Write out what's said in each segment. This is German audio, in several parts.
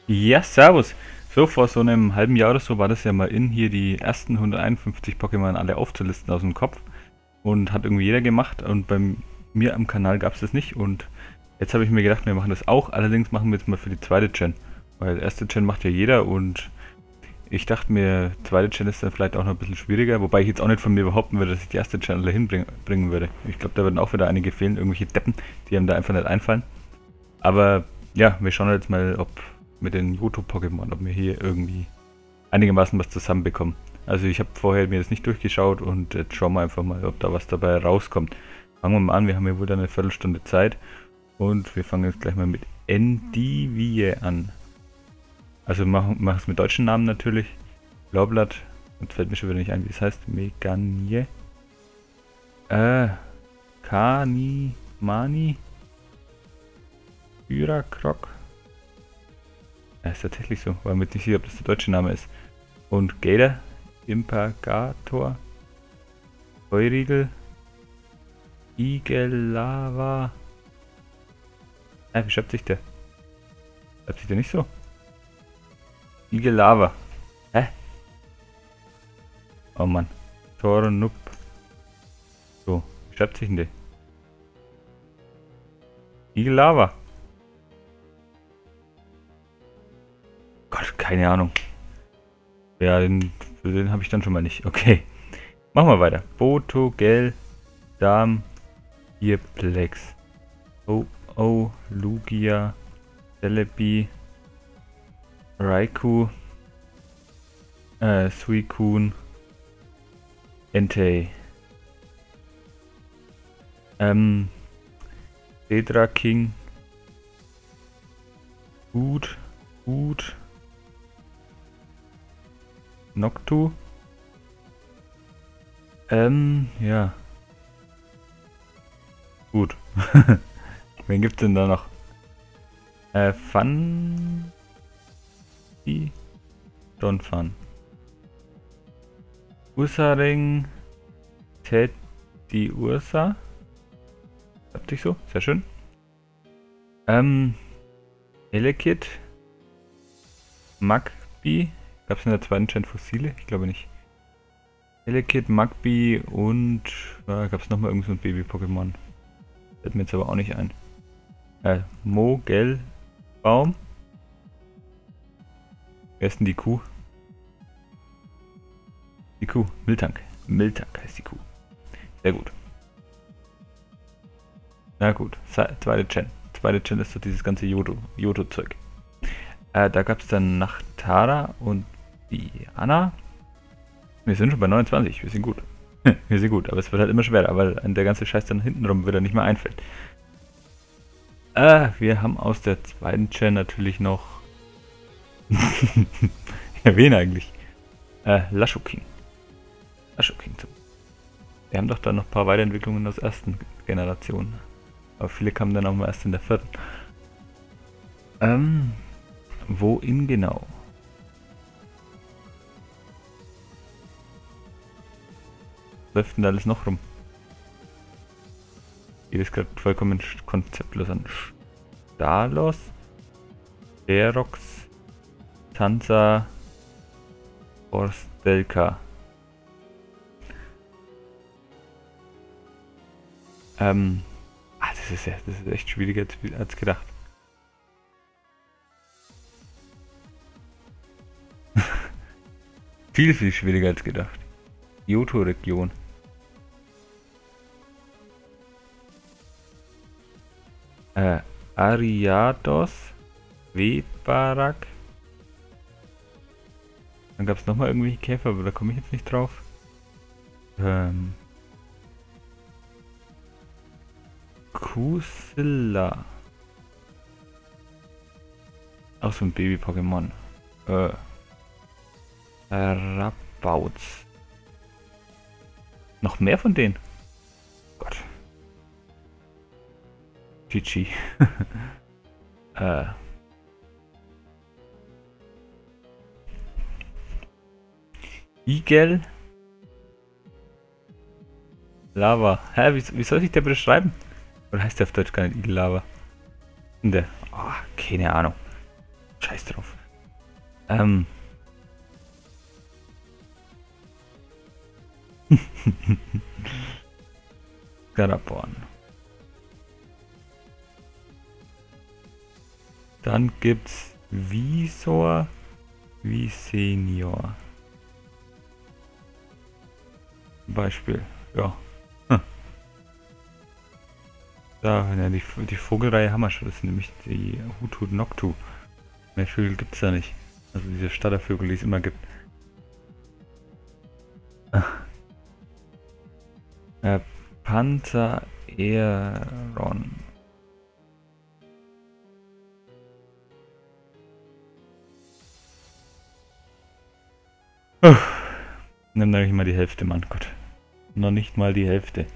Ja, servus. So, vor so einem halben Jahr oder so war das ja mal in, hier die ersten 151 Pokémon alle aufzulisten aus dem Kopf. Und hat irgendwie jeder gemacht. Und bei mir am Kanal gab es das nicht. Und jetzt habe ich mir gedacht, wir machen das auch. Allerdings machen wir jetzt mal für die zweite Gen. Weil erste Gen macht ja jeder. Und ich dachte mir, zweite Gen ist dann vielleicht auch noch ein bisschen schwieriger. Wobei ich jetzt auch nicht von mir behaupten würde, dass ich die erste Gen alle hinbringen würde. Ich glaube, da würden auch wieder einige fehlen. Irgendwelche Deppen, die einem da einfach nicht einfallen. Aber ja, wir schauen jetzt mal, ob mit den Johto-Pokémon, ob wir hier irgendwie einigermaßen was zusammenbekommen. Also ich habe vorher mir das nicht durchgeschaut und jetzt schauen wir einfach mal, ob da was dabei rauskommt. Fangen wir mal an, wir haben ja wohl dann eine Viertelstunde Zeit und wir fangen jetzt gleich mal mit Endivie an. Also mach es mit deutschen Namen natürlich. Blaublatt, jetzt fällt mir schon wieder nicht ein, wie es heißt. Meganie. Kanimani. Hyrakrok. Ja, ist tatsächlich so. War mir nicht sicher, ob das der deutsche Name ist. Und Gator, Impagator, Feurigel, Igelava. Wie schreibt sich der? Schreibt sich der nicht so? Igelava. Hä? Oh Mann. Tornup. So, wie schreibt sich denn der? Igelava. Gott, keine Ahnung. Ja, für den habe ich dann schon mal nicht. Okay. Machen wir weiter. Boto, Gel, Dam, Plex. Oh, Lugia, Celebi, Raikou, Suicune, Entei. Cedra King, Gut. Noctu. Ja. Gut. Wen gibt's denn da noch? Fun. Don Fun. Ursaring. Teddy Ursa. Habt sich so? Sehr schön. Elekid. Magby. Gab es in der zweiten Gen Fossile? Ich glaube nicht. Elekid, Magby und gab es nochmal irgend so ein Baby-Pokémon. Fällt mir jetzt aber auch nicht ein. Mogelbaum. Wer ist denn die Kuh? Die Kuh. Miltank. Miltank heißt die Kuh. Sehr gut. Na gut. Zweite Gen. Zweite Gen ist so dieses ganze Johto-Zeug. Da gab es dann Nachtara und Diana. Wir sind schon bei 29, wir sind gut. Wir sind gut, aber es wird halt immer schwerer, weil der ganze Scheiß dann hintenrum wieder nicht mehr einfällt. Wir haben aus der zweiten Gen natürlich noch... ja, wen eigentlich? Lashoking. Lashoking. Wir haben doch da noch ein paar Weiterentwicklungen aus der ersten Generation. Aber viele kamen dann auch mal erst in der vierten. Wohin genau? Läuft denn da alles noch rum? Geht es gerade vollkommen konzeptlos an. Stalos, Ferox, Tanza, Borstelka. Das ist echt schwieriger als gedacht. Viel schwieriger als gedacht. Johto-Region. Ariados, Webarak. Dann gab es nochmal irgendwelche Käfer, aber da komme ich jetzt nicht drauf. Kusilla. Auch so ein Baby-Pokémon. Rabauz. Noch mehr von denen? Gott. GG. Igel. Lava. Hä, wie soll ich der beschreiben? Oder heißt der auf Deutsch gar nicht Igel Lava? Und der. Oh, keine Ahnung. Scheiß drauf. Ähm. Garaborn. Dann gibt's Visor, Visenior. Beispiel, ja. Da, ja, die Vogelreihe haben wir schon. Das sind nämlich die Hutu Noctu. Mehr Vögel gibt's da nicht. Also diese Stadtervögel, die es immer gibt. Panzer Eron. Nimm da nicht mal die Hälfte, Mann Gott. Noch nicht mal die Hälfte.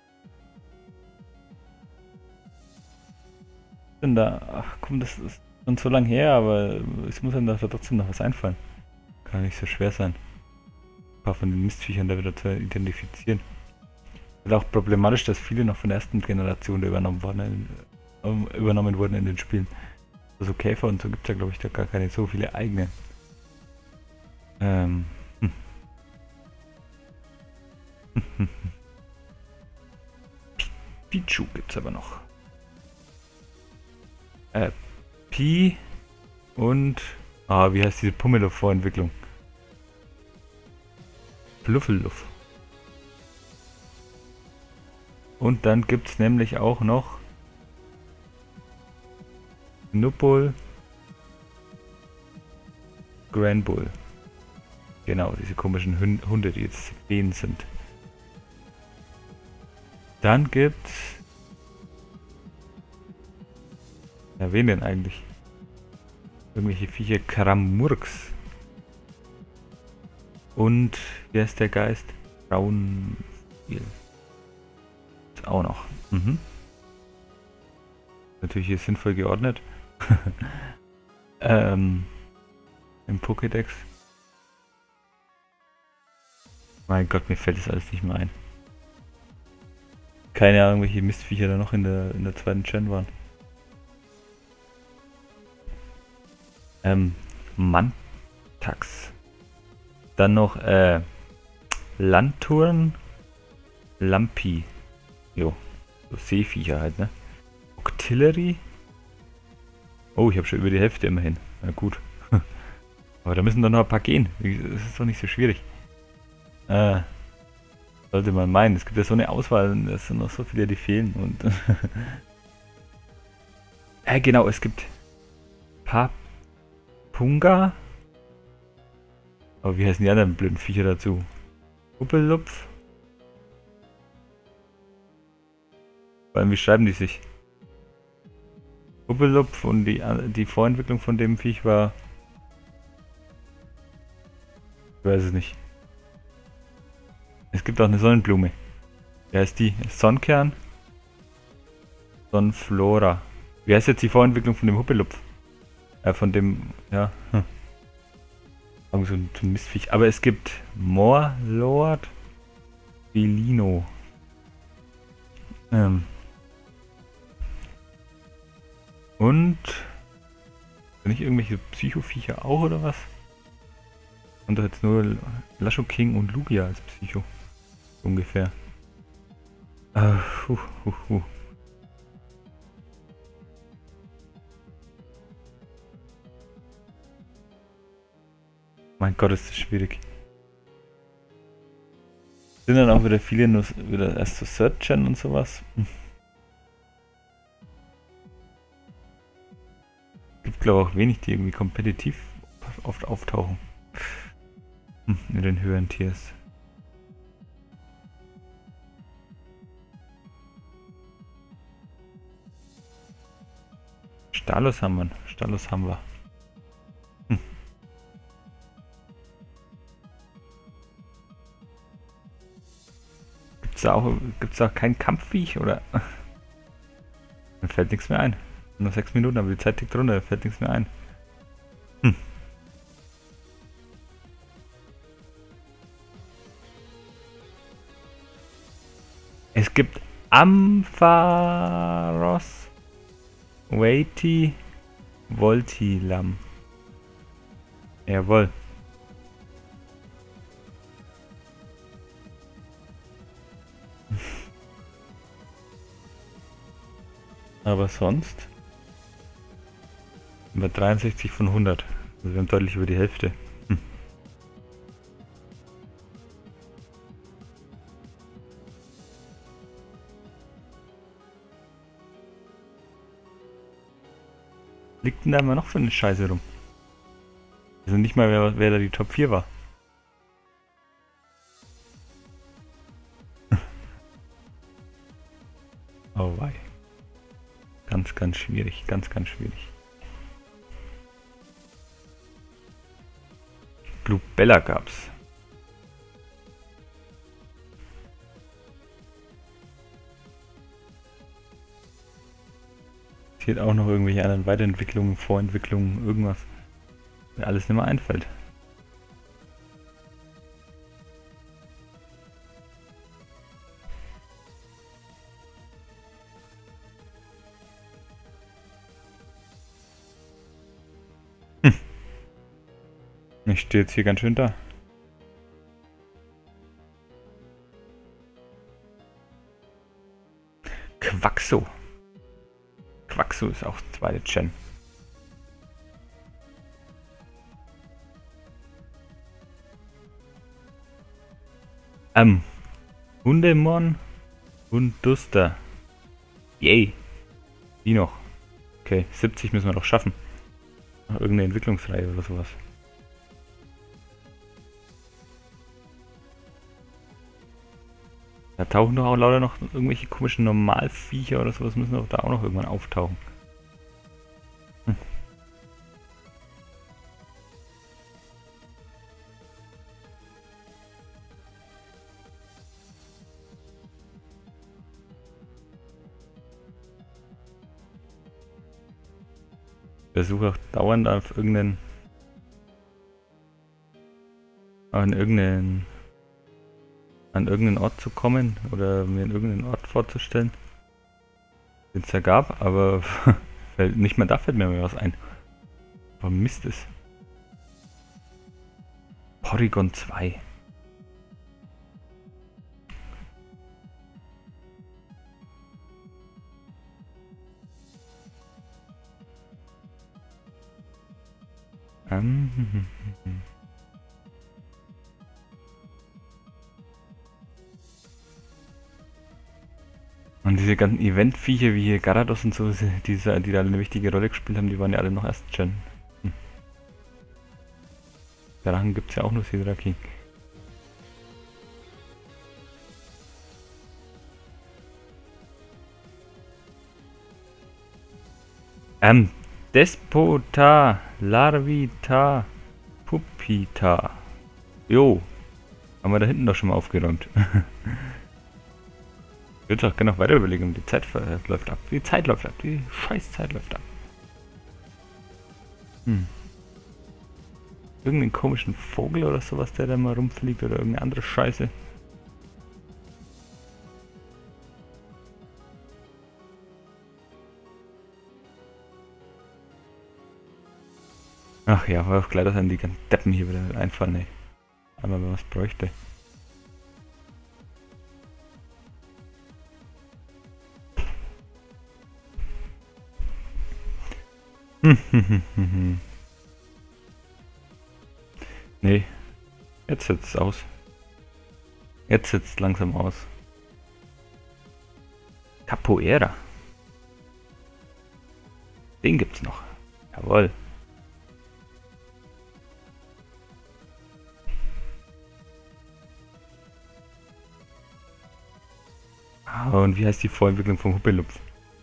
Denn da, ach komm, das ist schon so lang her, aber es muss einem da trotzdem noch was einfallen. Kann nicht so schwer sein. Ein paar von den Mistviechern da wieder zu identifizieren. Ist auch problematisch, dass viele noch von der ersten Generation da übernommen wurden in den Spielen. Also Käfer und so gibt es ja, glaube ich, da gar keine so viele eigene. Pichu gibt's aber noch. Pi und... wie heißt diese Pummeluff-Vorentwicklung? Bluffeluff. Und dann gibt's nämlich auch noch... Nuppul. Granbull. Genau, diese komischen Hunde, die jetzt Bienen sind. Dann gibt's... Ja, wen denn eigentlich? Irgendwelche Viecher, Kramurks. Und, wie heißt der Geist? Braunspiel. Ist auch noch. Mhm. Natürlich hier sinnvoll geordnet. Im Pokédex. Mein Gott, mir fällt das alles nicht mehr ein. Keine Ahnung, welche Mistviecher da noch in der zweiten Gen waren. Mantax. Dann noch Lanturn. Lampi. Jo. So Seeviecher halt, ne? Octillery. Oh, ich habe schon über die Hälfte immerhin. Na gut. Aber da müssen doch noch ein paar gehen. Das ist doch nicht so schwierig. Sollte man meinen. Es gibt ja so eine Auswahl. Es sind noch so viele, die fehlen. Und genau, es gibt Papunga. Aber wie heißen die anderen blöden Viecher dazu? Huppelupf. Vor allem, wie schreiben die sich? Huppelupf und die Vorentwicklung von dem Viech war... Ich weiß es nicht. Es gibt auch eine Sonnenblume. Wie heißt die? Sonnenkern? Sonnenflora. Wie heißt jetzt die Vorentwicklung von dem Huppelupf? Von dem... Ja. So ein Mistviech. Aber es gibt Morlord Belino. Und... Bin ich irgendwelche Psycho-Viecher auch oder was? Und doch jetzt nur Lasho King und Lugia als Psycho. Ungefähr. Mein Gott, ist das schwierig. Sind dann auch wieder viele nur wieder erst zu Third Gen und sowas. Gibt glaube ich auch wenig, die irgendwie kompetitiv oft auftauchen. In den höheren Tiers. Stalos haben wir. Stalos haben wir. Gibt's auch kein Kampfviech oder? Mir fällt nichts mehr ein. Nur 6 Minuten, aber die Zeit tickt runter, da fällt nichts mehr ein. Es gibt Ampharos, Weighty, Voltilam. Jawohl. Aber sonst über 63 von 100. Also wir haben deutlich über die Hälfte. Liegt denn da immer noch für eine Scheiße rum? Also nicht mal, wer da die Top 4 war. Oh wei. Ganz, ganz schwierig. Ganz, ganz schwierig. Blue Bella gab's. Hier auch noch irgendwelche anderen Weiterentwicklungen, Vorentwicklungen, irgendwas. Mir alles nicht mehr einfällt. Ich stehe jetzt hier ganz schön da. Quaxo. Quaxo ist auch zweite Gen. Hundemon und Duster. Yay. Die noch. Okay, 70 müssen wir doch schaffen. Noch irgendeine Entwicklungsreihe oder sowas. Da tauchen doch auch lauter noch irgendwelche komischen Normalviecher oder sowas, müssen doch da auch noch irgendwann auftauchen. Ich versuche auch dauernd auf an irgendeinen Ort zu kommen oder mir irgendeinen Ort vorzustellen, den es da gab, aber nicht mehr da fällt mir mehr was ein. Aber Mist ist. Porygon 2. Und diese ganzen Event-Viecher wie hier Garados und so, die da eine wichtige Rolle gespielt haben, die waren ja alle noch erst Gen. Drachen gibt es ja auch nur Sidra King. Despota, Larvita, Pupita. Jo. Haben wir da hinten doch schon mal aufgeräumt. Ich würde auch gerne noch weiter überlegen, die Zeit läuft ab. Die Zeit läuft ab. Die scheiß Zeit läuft ab. Irgendeinen komischen Vogel oder sowas, der da mal rumfliegt oder irgendeine andere Scheiße. Ach ja, war auch klar, dass an die ganzen Deppen hier wieder einfallen, ey. Aber wenn man was bräuchte. Nee. Jetzt sitzt es aus. Jetzt sitzt es langsam aus. Capoeira. Den gibt's noch. Jawohl. Und wie heißt die Vorentwicklung vom Huppelupf?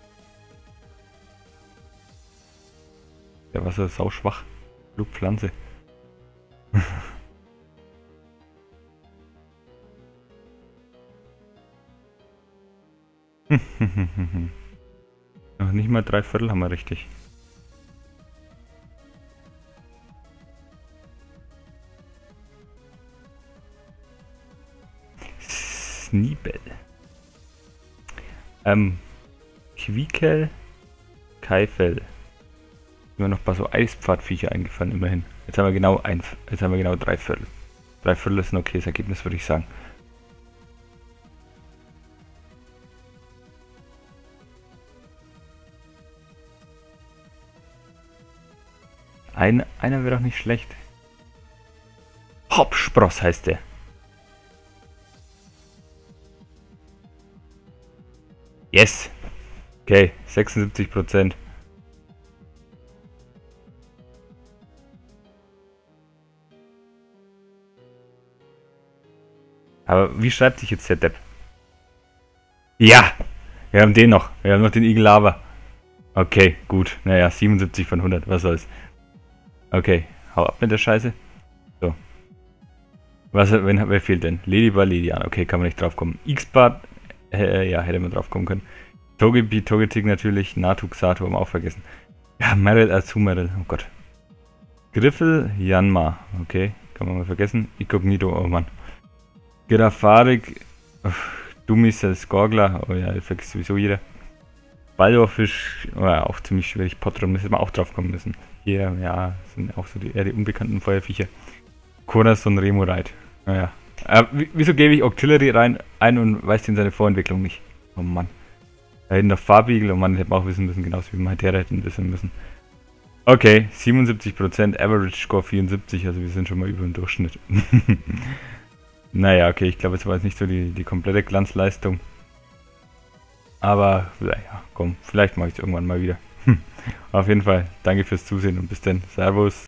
Der war so sauschwach. Blutpflanze. Noch nicht mal 3/4 haben wir richtig. Sneebel. Quiekel, Keifel. Sind mir noch ein paar so Eispfadviecher eingefallen, immerhin. Jetzt haben wir genau 3/4. 3/4 ist ein okayes Ergebnis, würde ich sagen. Einer wäre doch nicht schlecht. Hopspross heißt der. Yes! Okay, 76%. Aber wie schreibt sich jetzt der Depp? Ja! Wir haben den noch. Wir haben noch den Eagle Lava. Okay, gut. Naja, 77 von 100. Was soll's. Okay, hau ab mit der Scheiße. So. Wer fehlt denn? Ladybar, Ledian. Okay, kann man nicht drauf kommen. X-Bart. Ja, hätte man drauf kommen können. Togepi, Togetic natürlich. Natu, Xatu haben wir auch vergessen. Ja, Meryl, Meryl. Oh Gott. Griffel, Janma. Okay, kann man mal vergessen. Inkognito, oh Mann. Girafarik. Dummiesel, Skorgler. Oh ja, das vergisst sowieso jeder. Baldorfisch. Oh ja, auch ziemlich schwierig. Potron, müssen wir auch drauf kommen müssen. Hier, ja, sind auch so eher die unbekannten Feuerviecher. Koras und Remorite. Naja. Wieso gebe ich Octillery ein und weiß den seine Vorentwicklung nicht? Oh Mann. Da hinten noch Farbigel, oh Mann, hätte man auch wissen müssen, genauso wie Matera hätten wissen müssen. Okay, 77%, Average Score 74, also wir sind schon mal über dem Durchschnitt. Naja, okay, ich glaube, es war jetzt nicht so die komplette Glanzleistung. Aber, naja, komm, vielleicht mache ich es irgendwann mal wieder. Auf jeden Fall, danke fürs Zusehen und bis dann. Servus.